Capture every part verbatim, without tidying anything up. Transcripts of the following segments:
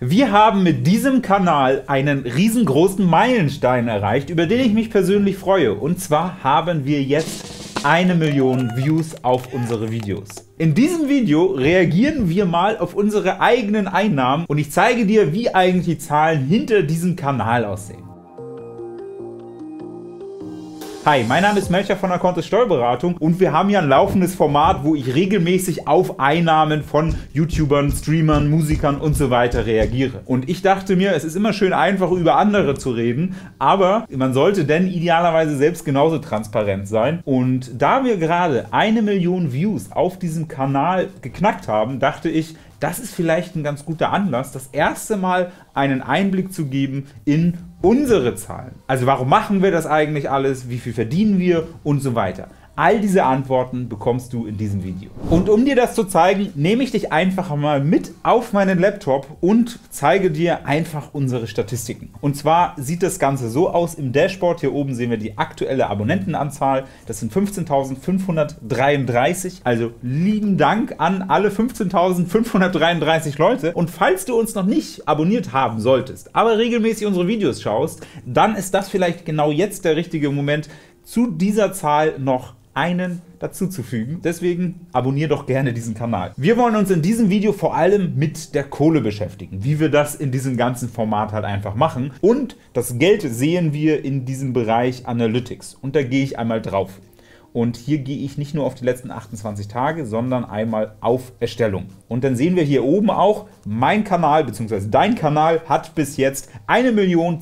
Wir haben mit diesem Kanal einen riesengroßen Meilenstein erreicht, über den ich mich persönlich freue. Und zwar haben wir jetzt eine Million Views auf unsere Videos. In diesem Video reagieren wir mal auf unsere eigenen Einnahmen und ich zeige dir, wie eigentlich die Zahlen hinter diesem Kanal aussehen. Hi, mein Name ist Melcher von der Kontist Steuerberatung und wir haben hier ein laufendes Format, wo ich regelmäßig auf Einnahmen von YouTubern, Streamern, Musikern und so weiter reagiere. Und ich dachte mir, es ist immer schön einfach über andere zu reden, aber man sollte denn idealerweise selbst genauso transparent sein. Und da wir gerade eine Million Views auf diesem Kanal geknackt haben, dachte ich, das ist vielleicht ein ganz guter Anlass, das erste Mal einen Einblick zu geben in unsere Zahlen. Also warum machen wir das eigentlich alles, wie viel verdienen wir und so weiter. All diese Antworten bekommst du in diesem Video. Und um dir das zu zeigen, nehme ich dich einfach mal mit auf meinen Laptop und zeige dir einfach unsere Statistiken. Und zwar sieht das Ganze so aus, im Dashboard hier oben sehen wir die aktuelle Abonnentenanzahl, das sind fünfzehntausendfünfhundertdreiunddreißig, also lieben Dank an alle fünfzehntausendfünfhundertdreiunddreißig Leute. Und falls du uns noch nicht abonniert haben solltest, aber regelmäßig unsere Videos schaust, dann ist das vielleicht genau jetzt der richtige Moment, zu dieser Zahl noch einen dazuzufügen. Deswegen abonniere doch gerne diesen Kanal. Wir wollen uns in diesem Video vor allem mit der Kohle beschäftigen, wie wir das in diesem ganzen Format halt einfach machen. Und das Geld sehen wir in diesem Bereich Analytics. Und da gehe ich einmal drauf. Und hier gehe ich nicht nur auf die letzten achtundzwanzig Tage, sondern einmal auf Erstellung. Und dann sehen wir hier oben auch, mein Kanal bzw. dein Kanal hat bis jetzt eine Million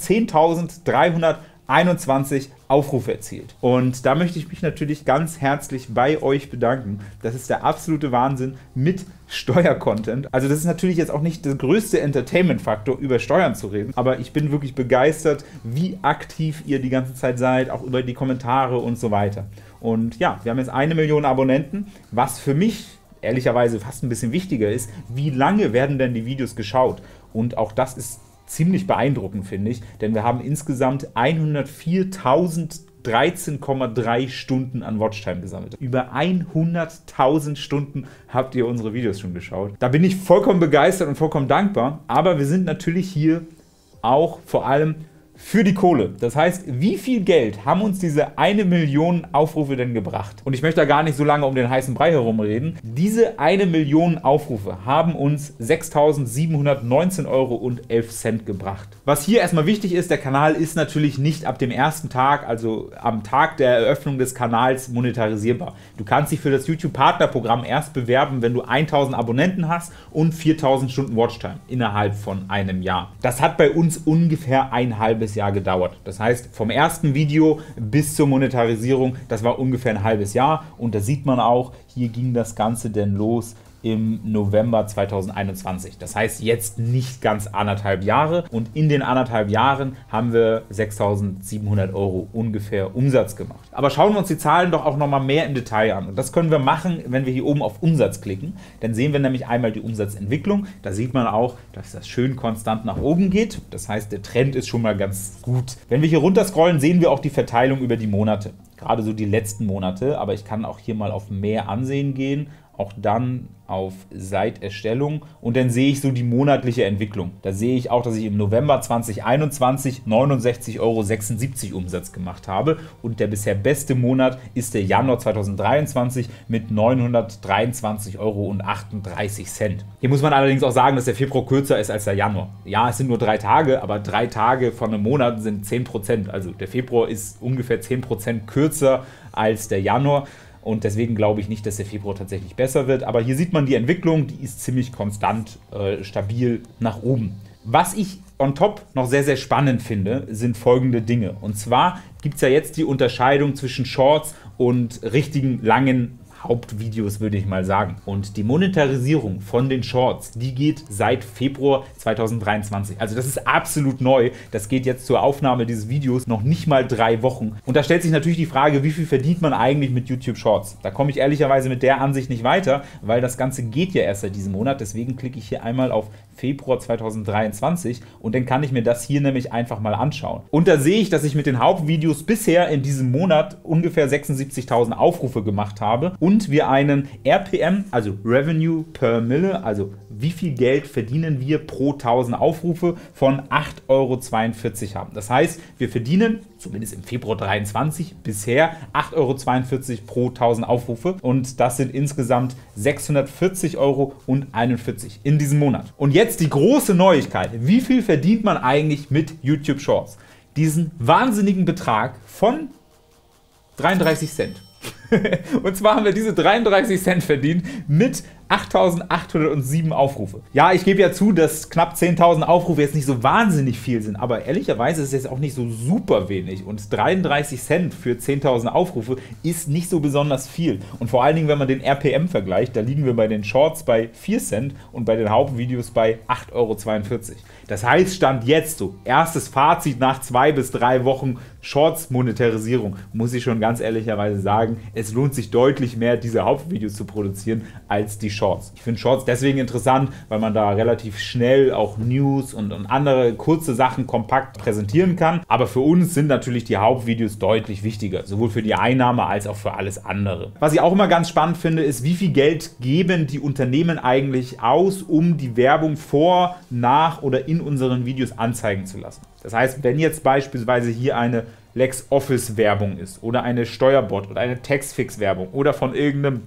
zehntausenddreihunderteinundzwanzig Aufrufe erzielt. Und da möchte ich mich natürlich ganz herzlich bei euch bedanken. Das ist der absolute Wahnsinn mit Steuercontent. Also das ist natürlich jetzt auch nicht der größte Entertainment-Faktor, über Steuern zu reden, aber ich bin wirklich begeistert, wie aktiv ihr die ganze Zeit seid, auch über die Kommentare und so weiter. Und ja, wir haben jetzt eine Million Abonnenten, was für mich ehrlicherweise fast ein bisschen wichtiger ist, wie lange werden denn die Videos geschaut? Und auch das ist ziemlich beeindruckend, finde ich, denn wir haben insgesamt hundertviertausenddreizehn Komma drei Stunden an Watchtime gesammelt. Über hunderttausend Stunden habt ihr unsere Videos schon geschaut. Da bin ich vollkommen begeistert und vollkommen dankbar, aber wir sind natürlich hier auch vor allem für die Kohle. Das heißt, wie viel Geld haben uns diese eine Million Aufrufe denn gebracht? Und ich möchte da gar nicht so lange um den heißen Brei herumreden. Diese eine Million Aufrufe haben uns sechstausendsiebenhundertneunzehn Euro und elf Cent gebracht. Was hier erstmal wichtig ist, der Kanal ist natürlich nicht ab dem ersten Tag, also am Tag der Eröffnung des Kanals, monetarisierbar. Du kannst dich für das YouTube-Partnerprogramm erst bewerben, wenn du tausend Abonnenten hast und viertausend Stunden Watchtime innerhalb von einem Jahr. Das hat bei uns ungefähr ein halbes Jahr gedauert. Das heißt, vom ersten Video bis zur Monetarisierung, das war ungefähr ein halbes Jahr. Und da sieht man auch, hier ging das Ganze denn los im November zweitausendeinundzwanzig. Das heißt jetzt nicht ganz anderthalb Jahre und in den anderthalb Jahren haben wir sechstausendsiebenhundert Euro ungefähr Umsatz gemacht. Aber schauen wir uns die Zahlen doch auch noch mal mehr im Detail an. Und das können wir machen, wenn wir hier oben auf Umsatz klicken. Dann sehen wir nämlich einmal die Umsatzentwicklung. Da sieht man auch, dass das schön konstant nach oben geht. Das heißt, der Trend ist schon mal ganz gut. Wenn wir hier runter scrollen, sehen wir auch die Verteilung über die Monate. Gerade so die letzten Monate. Aber ich kann auch hier mal auf mehr ansehen gehen. Auch dann auf seit Erstellung und dann sehe ich so die monatliche Entwicklung. Da sehe ich auch, dass ich im November zweitausendeinundzwanzig neunundsechzig Euro sechsundsiebzig Umsatz gemacht habe und der bisher beste Monat ist der Januar zweitausenddreiundzwanzig mit neunhundertdreiundzwanzig Euro achtunddreißig Cent. Hier muss man allerdings auch sagen, dass der Februar kürzer ist als der Januar. Ja, es sind nur drei Tage, aber drei Tage von einem Monat sind zehn Prozent. Also der Februar ist ungefähr zehn Prozent kürzer als der Januar. Und deswegen glaube ich nicht, dass der Februar tatsächlich besser wird. Aber hier sieht man die Entwicklung, die ist ziemlich konstant, äh, stabil nach oben. Was ich on top noch sehr, sehr spannend finde, sind folgende Dinge. Und zwar gibt es ja jetzt die Unterscheidung zwischen Shorts und richtigen langen Hauptvideos, würde ich mal sagen. Und die Monetarisierung von den Shorts, die geht seit Februar zweitausenddreiundzwanzig. Also das ist absolut neu. Das geht jetzt zur Aufnahme dieses Videos noch nicht mal drei Wochen. Und da stellt sich natürlich die Frage, wie viel verdient man eigentlich mit YouTube Shorts? Da komme ich ehrlicherweise mit der Ansicht nicht weiter, weil das Ganze geht ja erst seit diesem Monat. Deswegen klicke ich hier einmal auf Februar zweitausenddreiundzwanzig und dann kann ich mir das hier nämlich einfach mal anschauen. Und da sehe ich, dass ich mit den Hauptvideos bisher in diesem Monat ungefähr sechsundsiebzigtausend Aufrufe gemacht habe und und wir einen R P M, also Revenue per Mille, also wie viel Geld verdienen wir pro tausend Aufrufe, von acht Euro zweiundvierzig haben. Das heißt, wir verdienen, zumindest im Februar dreiundzwanzig, bisher acht Euro zweiundvierzig pro tausend Aufrufe und das sind insgesamt sechshundertvierzig Euro einundvierzig in diesem Monat. Und jetzt die große Neuigkeit. Wie viel verdient man eigentlich mit YouTube Shorts? Diesen wahnsinnigen Betrag von dreiunddreißig Cent. Und zwar haben wir diese dreiunddreißig Cent verdient mit achttausendachthundertsieben Aufrufe. Ja, ich gebe ja zu, dass knapp zehntausend Aufrufe jetzt nicht so wahnsinnig viel sind, aber ehrlicherweise ist es jetzt auch nicht so super wenig und dreiunddreißig Cent für zehntausend Aufrufe ist nicht so besonders viel. Und vor allen Dingen, wenn man den R P M vergleicht, da liegen wir bei den Shorts bei vier Cent und bei den Hauptvideos bei acht Euro zweiundvierzig. Das heißt, Stand jetzt so, erstes Fazit nach zwei bis drei Wochen Shorts-Monetarisierung, muss ich schon ganz ehrlicherweise sagen, es lohnt sich deutlich mehr, diese Hauptvideos zu produzieren, als die Shorts. Ich finde Shorts deswegen interessant, weil man da relativ schnell auch News und, und andere kurze Sachen kompakt präsentieren kann. Aber für uns sind natürlich die Hauptvideos deutlich wichtiger, sowohl für die Einnahme als auch für alles andere. Was ich auch immer ganz spannend finde, ist, wie viel Geld geben die Unternehmen eigentlich aus, um die Werbung vor, nach oder in unseren Videos anzeigen zu lassen. Das heißt, wenn jetzt beispielsweise hier eine LexOffice-Werbung ist oder eine Steuerbot oder eine Taxfix-Werbung oder von irgendeinem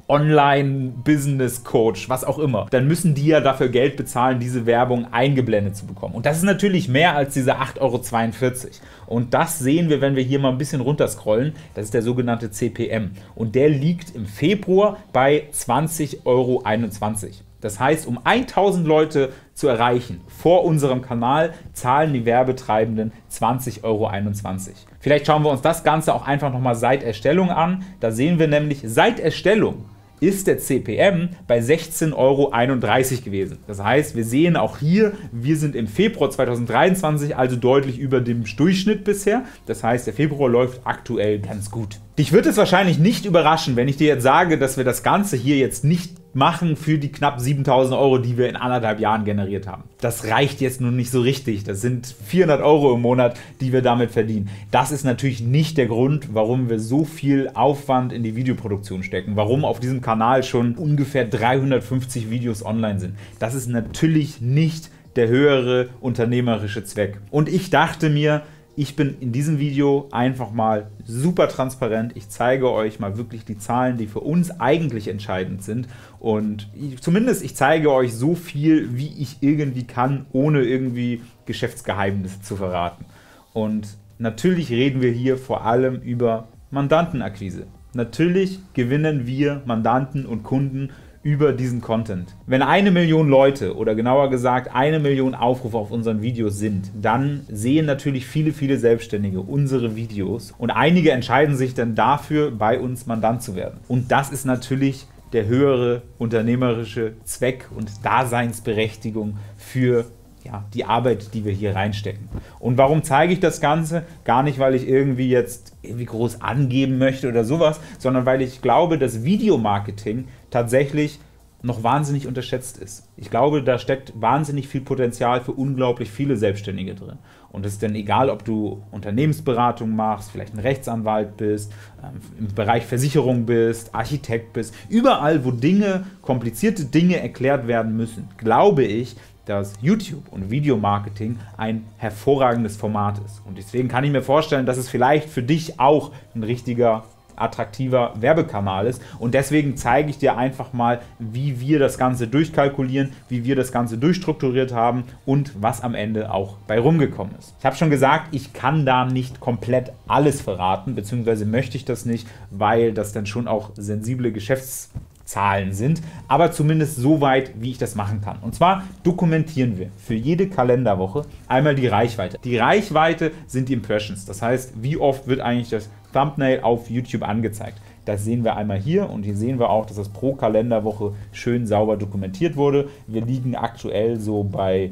Online-Business-Coach, was auch immer, dann müssen die ja dafür Geld bezahlen, diese Werbung eingeblendet zu bekommen. Und das ist natürlich mehr als diese acht Euro zweiundvierzig. Und das sehen wir, wenn wir hier mal ein bisschen runterscrollen. Das ist der sogenannte C P M. Und der liegt im Februar bei zwanzig Euro einundzwanzig. Das heißt, um tausend Leute zu erreichen vor unserem Kanal, zahlen die Werbetreibenden zwanzig Euro einundzwanzig. Vielleicht schauen wir uns das Ganze auch einfach nochmal seit Erstellung an. Da sehen wir nämlich, seit Erstellung ist der C P M bei sechzehn Euro einunddreißig gewesen. Das heißt, wir sehen auch hier, wir sind im Februar zweitausenddreiundzwanzig, also deutlich über dem Durchschnitt bisher. Das heißt, der Februar läuft aktuell ganz gut. Dich wird es wahrscheinlich nicht überraschen, wenn ich dir jetzt sage, dass wir das Ganze hier jetzt nicht machen für die knapp siebentausend Euro, die wir in anderthalb Jahren generiert haben. Das reicht jetzt nun nicht so richtig. Das sind vierhundert Euro im Monat, die wir damit verdienen. Das ist natürlich nicht der Grund, warum wir so viel Aufwand in die Videoproduktion stecken, warum auf diesem Kanal schon ungefähr dreihundertfünfzig Videos online sind. Das ist natürlich nicht der höhere unternehmerische Zweck. Und ich dachte mir, ich bin in diesem Video einfach mal super transparent. Ich zeige euch mal wirklich die Zahlen, die für uns eigentlich entscheidend sind. Und ich, zumindest ich zeige euch so viel, wie ich irgendwie kann, ohne irgendwie Geschäftsgeheimnisse zu verraten. Und natürlich reden wir hier vor allem über Mandantenakquise. Natürlich gewinnen wir Mandanten und Kunden über diesen Content. Wenn eine Million Leute oder genauer gesagt eine Million Aufrufe auf unseren Videos sind, dann sehen natürlich viele, viele Selbstständige unsere Videos und einige entscheiden sich dann dafür, bei uns Mandant zu werden. Und das ist natürlich der höhere unternehmerische Zweck und Daseinsberechtigung für ja, die Arbeit, die wir hier reinstecken. Und warum zeige ich das Ganze? Gar nicht, weil ich irgendwie jetzt irgendwie groß angeben möchte oder sowas, sondern weil ich glaube, dass Videomarketing tatsächlich noch wahnsinnig unterschätzt ist. Ich glaube, da steckt wahnsinnig viel Potenzial für unglaublich viele Selbstständige drin. Und es ist dann egal, ob du Unternehmensberatung machst, vielleicht ein Rechtsanwalt bist, im Bereich Versicherung bist, Architekt bist, überall, wo Dinge, komplizierte Dinge erklärt werden müssen, glaube ich, dass YouTube und Videomarketing ein hervorragendes Format ist. Und deswegen kann ich mir vorstellen, dass es vielleicht für dich auch ein richtiger, attraktiver Werbekanal ist. Und deswegen zeige ich dir einfach mal, wie wir das Ganze durchkalkulieren, wie wir das Ganze durchstrukturiert haben und was am Ende auch bei rumgekommen ist. Ich habe schon gesagt, ich kann da nicht komplett alles verraten, beziehungsweise möchte ich das nicht, weil das dann schon auch sensible Geschäfts Zahlen sind, aber zumindest so weit, wie ich das machen kann. Und zwar dokumentieren wir für jede Kalenderwoche einmal die Reichweite. Die Reichweite sind die Impressions, das heißt, wie oft wird eigentlich das Thumbnail auf YouTube angezeigt. Das sehen wir einmal hier und hier sehen wir auch, dass das pro Kalenderwoche schön sauber dokumentiert wurde. Wir liegen aktuell so bei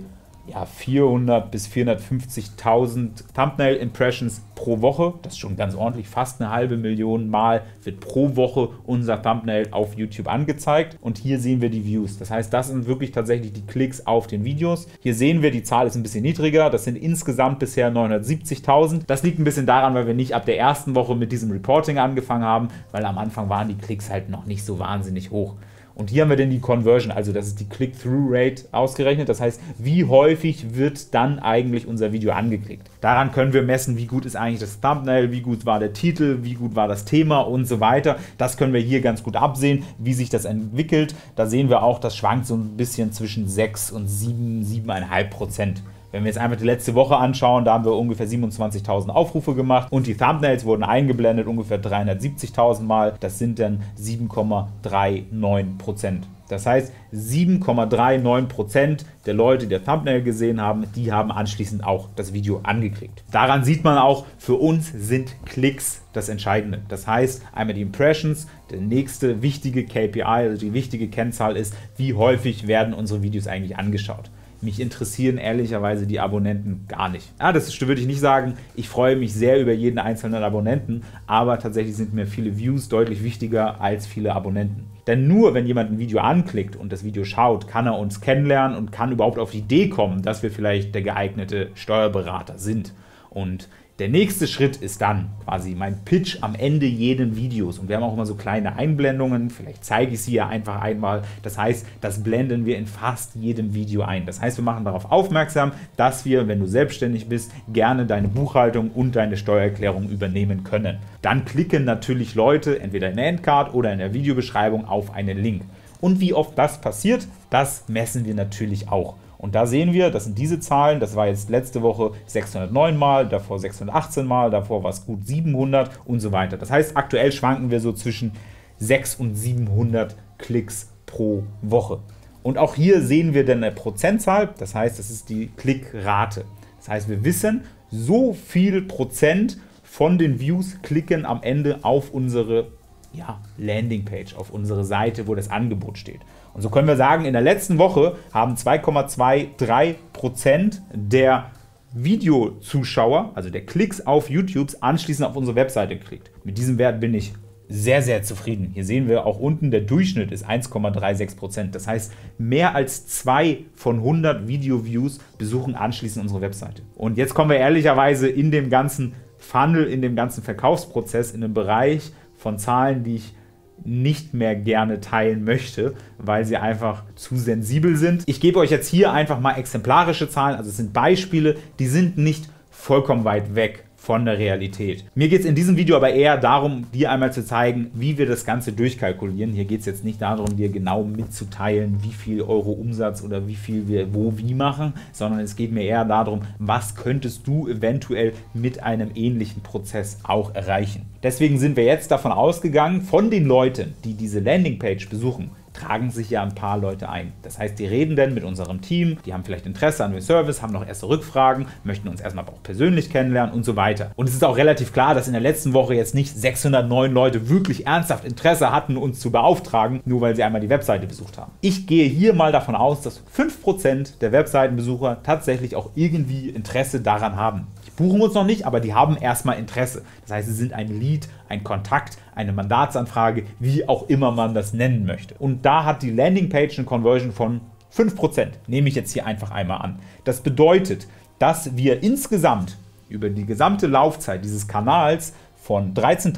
ja, vierhundert bis vierhundertfünfzigtausend Thumbnail-Impressions pro Woche. Das ist schon ganz ordentlich. Fast eine halbe Million Mal wird pro Woche unser Thumbnail auf YouTube angezeigt. Und hier sehen wir die Views. Das heißt, das sind wirklich tatsächlich die Klicks auf den Videos. Hier sehen wir, die Zahl ist ein bisschen niedriger. Das sind insgesamt bisher neunhundertsiebzigtausend. Das liegt ein bisschen daran, weil wir nicht ab der ersten Woche mit diesem Reporting angefangen haben, weil am Anfang waren die Klicks halt noch nicht so wahnsinnig hoch. Und hier haben wir dann die Conversion, also das ist die Click-Through-Rate ausgerechnet. Das heißt, wie häufig wird dann eigentlich unser Video angeklickt. Daran können wir messen, wie gut ist eigentlich das Thumbnail, wie gut war der Titel, wie gut war das Thema und so weiter. Das können wir hier ganz gut absehen, wie sich das entwickelt. Da sehen wir auch, das schwankt so ein bisschen zwischen sechs und sieben, sieben Komma fünf Prozent. Wenn wir jetzt einfach die letzte Woche anschauen, da haben wir ungefähr siebenundzwanzigtausend Aufrufe gemacht und die Thumbnails wurden eingeblendet, ungefähr dreihundertsiebzigtausend Mal. Das sind dann sieben Komma neununddreißig Prozent. Das heißt, sieben Komma neununddreißig Prozent der Leute, die das Thumbnail gesehen haben, die haben anschließend auch das Video angeklickt. Daran sieht man auch, für uns sind Klicks das Entscheidende. Das heißt, einmal die Impressions, der nächste wichtige K P I, also die wichtige Kennzahl ist, wie häufig werden unsere Videos eigentlich angeschaut. Mich interessieren ehrlicherweise die Abonnenten gar nicht. Ja, das würde ich nicht sagen. Ich freue mich sehr über jeden einzelnen Abonnenten, aber tatsächlich sind mir viele Views deutlich wichtiger als viele Abonnenten. Denn nur wenn jemand ein Video anklickt und das Video schaut, kann er uns kennenlernen und kann überhaupt auf die Idee kommen, dass wir vielleicht der geeignete Steuerberater sind. Und der nächste Schritt ist dann quasi mein Pitch am Ende jeden Videos. Und wir haben auch immer so kleine Einblendungen. Vielleicht zeige ich sie ja einfach einmal. Das heißt, das blenden wir in fast jedem Video ein. Das heißt, wir machen darauf aufmerksam, dass wir, wenn du selbstständig bist, gerne deine Buchhaltung und deine Steuererklärung übernehmen können. Dann klicken natürlich Leute entweder in der Endcard oder in der Videobeschreibung auf einen Link. Und wie oft das passiert, das messen wir natürlich auch. Und da sehen wir, das sind diese Zahlen, das war jetzt letzte Woche sechshundertneun Mal, davor sechshundertachtzehn Mal, davor war es gut siebenhundert und so weiter. Das heißt, aktuell schwanken wir so zwischen sechshundert und siebenhundert Klicks pro Woche. Und auch hier sehen wir dann eine Prozentzahl, das heißt, das ist die Klickrate. Das heißt, wir wissen, so viel Prozent von den Views klicken am Ende auf unsere ja, Landingpage, auf unsere Seite, wo das Angebot steht. Und so können wir sagen, in der letzten Woche haben zwei Komma dreiundzwanzig Prozent der Videozuschauer, also der Klicks auf YouTube, anschließend auf unsere Webseite geklickt. Mit diesem Wert bin ich sehr, sehr zufrieden. Hier sehen wir auch unten, der Durchschnitt ist eins Komma sechsunddreißig Prozent. Das heißt, mehr als zwei von hundert Video-Views besuchen anschließend unsere Webseite. Und jetzt kommen wir ehrlicherweise in dem ganzen Funnel, in dem ganzen Verkaufsprozess, in den Bereich von Zahlen, die ich nicht mehr gerne teilen möchte, weil sie einfach zu sensibel sind. Ich gebe euch jetzt hier einfach mal exemplarische Zahlen, also es sind Beispiele, die sind nicht vollkommen weit weg von der Realität. Mir geht es in diesem Video aber eher darum, dir einmal zu zeigen, wie wir das Ganze durchkalkulieren. Hier geht es jetzt nicht darum, dir genau mitzuteilen, wie viel Euro Umsatz oder wie viel wir wo wie machen, sondern es geht mir eher darum, was könntest du eventuell mit einem ähnlichen Prozess auch erreichen. Deswegen sind wir jetzt davon ausgegangen, von den Leuten, die diese Landingpage besuchen, tragen sich ja ein paar Leute ein. Das heißt, die reden dann mit unserem Team, die haben vielleicht Interesse an dem Service, haben noch erste Rückfragen, möchten uns erstmal auch persönlich kennenlernen und so weiter. Und es ist auch relativ klar, dass in der letzten Woche jetzt nicht sechshundertneun Leute wirklich ernsthaft Interesse hatten, uns zu beauftragen, nur weil sie einmal die Webseite besucht haben. Ich gehe hier mal davon aus, dass fünf Prozent der Webseitenbesucher tatsächlich auch irgendwie Interesse daran haben. Die buchen uns noch nicht, aber die haben erstmal Interesse. Das heißt, sie sind ein Lead, ein Kontakt, eine Mandatsanfrage, wie auch immer man das nennen möchte. Und da hat die Landingpage eine Conversion von fünf Prozent, nehme ich jetzt hier einfach einmal an. Das bedeutet, dass wir insgesamt über die gesamte Laufzeit dieses Kanals von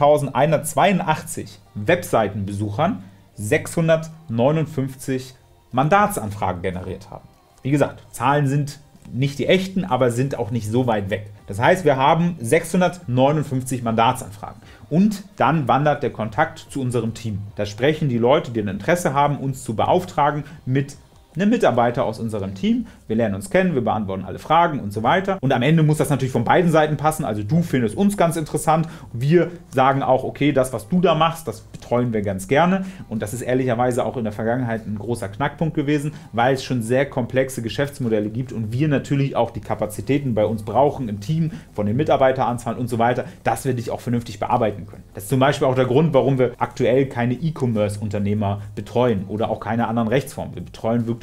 dreizehntausendeinhundertzweiundachtzig Webseitenbesuchern sechshundertneunundfünfzig Mandatsanfragen generiert haben. Wie gesagt, Zahlen sind nicht die echten, aber sind auch nicht so weit weg. Das heißt, wir haben sechshundertneunundfünfzig Mandatsanfragen. Und dann wandert der Kontakt zu unserem Team. Da sprechen die Leute, die ein Interesse haben, uns zu beauftragen, mit einem Mitarbeiter aus unserem Team. Wir lernen uns kennen, wir beantworten alle Fragen und so weiter. Und am Ende muss das natürlich von beiden Seiten passen. Also du findest uns ganz interessant. Wir sagen auch, okay, das, was du da machst, das betreuen wir ganz gerne. Und das ist ehrlicherweise auch in der Vergangenheit ein großer Knackpunkt gewesen, weil es schon sehr komplexe Geschäftsmodelle gibt und wir natürlich auch die Kapazitäten bei uns brauchen im Team, von den Mitarbeiteranzahlen und so weiter, dass wir dich auch vernünftig bearbeiten können. Das ist zum Beispiel auch der Grund, warum wir aktuell keine E-Commerce-Unternehmer betreuen oder auch keine anderen Rechtsformen. Wir betreuen wirklich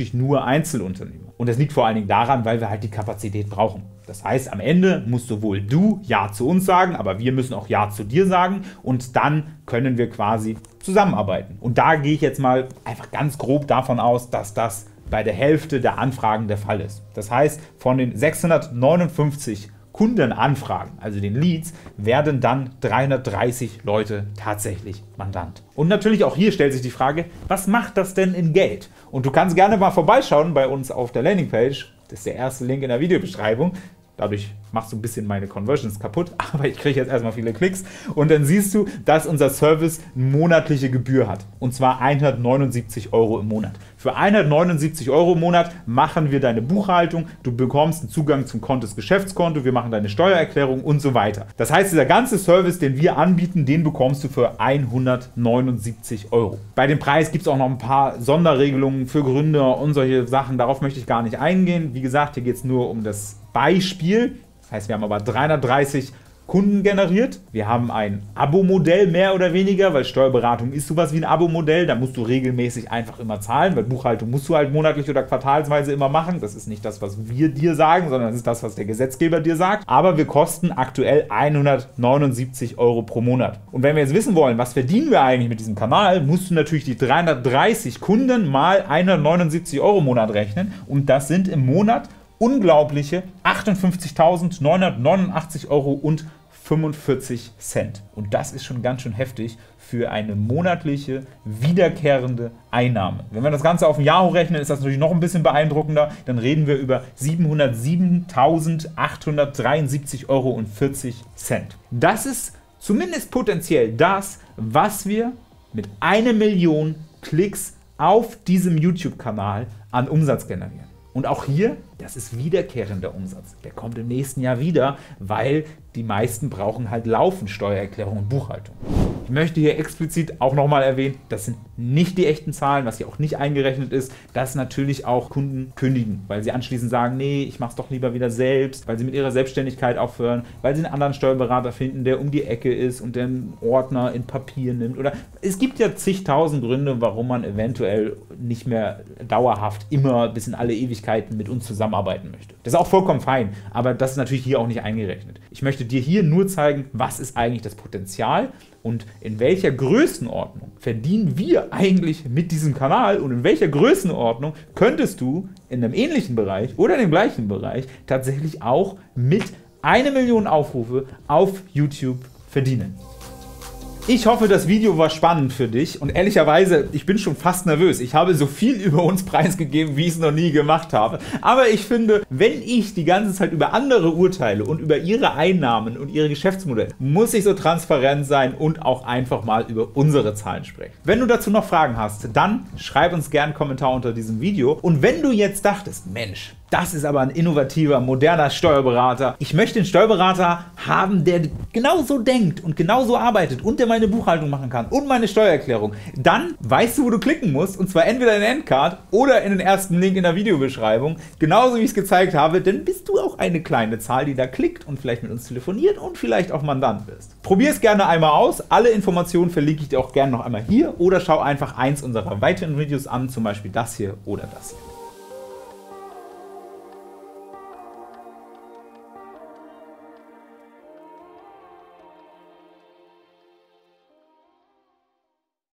wirklich nur Einzelunternehmer. Und das liegt vor allen Dingen daran, weil wir halt die Kapazität brauchen. Das heißt, am Ende musst sowohl du Ja zu uns sagen, aber wir müssen auch Ja zu dir sagen und dann können wir quasi zusammenarbeiten. Und da gehe ich jetzt mal einfach ganz grob davon aus, dass das bei der Hälfte der Anfragen der Fall ist. Das heißt, von den sechshundertneunundfünfzig Kundenanfragen, also den Leads, werden dann dreihundertdreißig Leute tatsächlich Mandant. Und natürlich auch hier stellt sich die Frage, was macht das denn in Geld? Und du kannst gerne mal vorbeischauen bei uns auf der Landingpage. Das ist der erste Link in der Videobeschreibung. Dadurch machst du ein bisschen meine Conversions kaputt, aber ich kriege jetzt erstmal viele Klicks. Und dann siehst du, dass unser Service eine monatliche Gebühr hat. Und zwar hundertneunundsiebzig Euro im Monat. Für hundertneunundsiebzig Euro im Monat machen wir deine Buchhaltung, du bekommst einen Zugang zum Kontos Geschäftskonto, wir machen deine Steuererklärung und so weiter. Das heißt, dieser ganze Service, den wir anbieten, den bekommst du für hundertneunundsiebzig Euro. Bei dem Preis gibt es auch noch ein paar Sonderregelungen für Gründer und solche Sachen. Darauf möchte ich gar nicht eingehen. Wie gesagt, hier geht es nur um das Beispiel. Das heißt, wir haben aber dreihundertdreißig Kunden generiert. Wir haben ein Abo-Modell mehr oder weniger, weil Steuerberatung ist sowas wie ein Abo-Modell. Da musst du regelmäßig einfach immer zahlen, weil Buchhaltung musst du halt monatlich oder quartalsweise immer machen. Das ist nicht das, was wir dir sagen, sondern das ist das, was der Gesetzgeber dir sagt. Aber wir kosten aktuell hundertneunundsiebzig Euro pro Monat. Und wenn wir jetzt wissen wollen, was verdienen wir eigentlich mit diesem Kanal, musst du natürlich die dreihundertdreißig Kunden mal hundertneunundsiebzig Euro im Monat rechnen. Und das sind im Monat unglaubliche achtundfünfzigtausendneunhundertneunundachtzig Euro und fünfundvierzig Cent. Und das ist schon ganz schön heftig für eine monatliche, wiederkehrende Einnahme. Wenn wir das Ganze auf ein Jahr hochrechnen, ist das natürlich noch ein bisschen beeindruckender. Dann reden wir über siebenhundertsiebentausendachthundertdreiundsiebzig Euro und vierzig Cent. Das ist zumindest potenziell das, was wir mit einer Million Klicks auf diesem YouTube-Kanal an Umsatz generieren. Und auch hier, das ist wiederkehrender Umsatz. Der kommt im nächsten Jahr wieder, weil die meisten brauchen halt laufend Steuererklärung und Buchhaltung. Ich möchte hier explizit auch nochmal erwähnen, das sind nicht die echten Zahlen, was hier auch nicht eingerechnet ist, dass natürlich auch Kunden kündigen, weil sie anschließend sagen, nee, ich mache es doch lieber wieder selbst, weil sie mit ihrer Selbstständigkeit aufhören, weil sie einen anderen Steuerberater finden, der um die Ecke ist und den Ordner in Papier nimmt. Oder es gibt ja zigtausend Gründe, warum man eventuell nicht mehr dauerhaft immer bis in alle Ewigkeiten mit uns zusammenarbeiten möchte. Das ist auch vollkommen fein, aber das ist natürlich hier auch nicht eingerechnet. Ich möchte dir hier nur zeigen, was ist eigentlich das Potenzial und in welcher Größenordnung verdienen wir eigentlich mit diesem Kanal und in welcher Größenordnung könntest du in einem ähnlichen Bereich oder in dem gleichen Bereich tatsächlich auch mit einer Million Aufrufe auf YouTube verdienen. Ich hoffe, das Video war spannend für dich und ehrlicherweise, ich bin schon fast nervös. Ich habe so viel über uns preisgegeben, wie ich es noch nie gemacht habe. Aber ich finde, wenn ich die ganze Zeit über andere urteile und über ihre Einnahmen und ihre Geschäftsmodelle, muss ich so transparent sein und auch einfach mal über unsere Zahlen sprechen. Wenn du dazu noch Fragen hast, dann schreib uns gerne einen Kommentar unter diesem Video. Und wenn du jetzt dachtest, Mensch, das ist aber ein innovativer, moderner Steuerberater. Ich möchte einen Steuerberater haben, der genauso denkt und genauso arbeitet und der meine Buchhaltung machen kann und meine Steuererklärung. Dann weißt du, wo du klicken musst, und zwar entweder in den Endcard oder in den ersten Link in der Videobeschreibung. Genauso wie ich es gezeigt habe, denn bist du auch eine kleine Zahl, die da klickt und vielleicht mit uns telefoniert und vielleicht auch Mandant wirst. Probier es gerne einmal aus. Alle Informationen verlinke ich dir auch gerne noch einmal hier oder schau einfach eins unserer weiteren Videos an, zum Beispiel das hier oder das hier.